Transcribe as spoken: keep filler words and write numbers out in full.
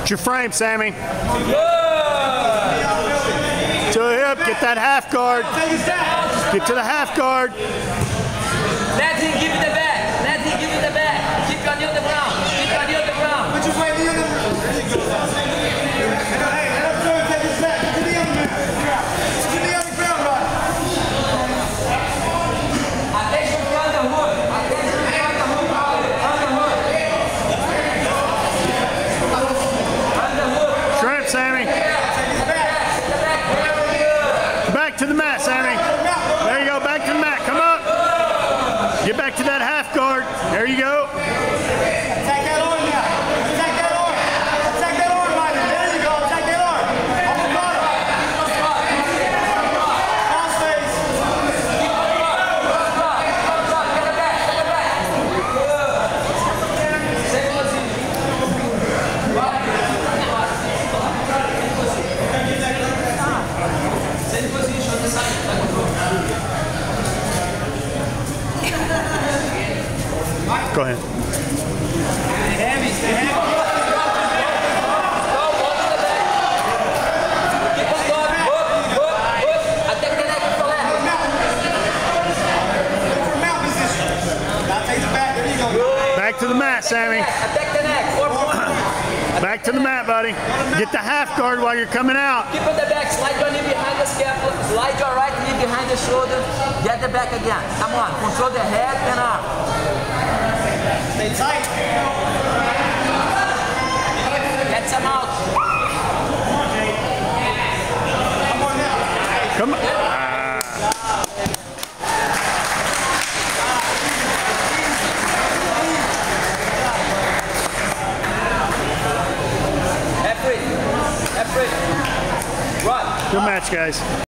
It's your frame, Sammy. To the hip, get that half guard. Get to the half guard. Let him give you the back. Let him give you the back. Keep your knee on the ground. Keep your knee on the ground. Put your weight knee on the ground. There you go. Hey, let him go and take his back. Put your knee on the ground. Put your knee on the ground, right? Attention to underhook. Attention to underhook. Underhook. Underhook. Shrimp, Sammy. Back to the mat, Sammy. There you go. Back to the mat. Come up. Get back to that half guard. There you go. Attack that arm now. Attack that arm. Attack that arm, Mike. There you go. Attack that arm. On the bottom. Cross face. Same position on the side. Go ahead. Heavy, stay heavy. Back to the mat, Sammy. Back to the mat, buddy. Get the half guard while you're coming out. Keep on the back, slide your knee behind the scapula, slide your right knee behind the shoulder, get the back again. Come on, control the head and arm. Stay tight. Get some out. Come on. Halfway. Halfway. Right. Good match, guys.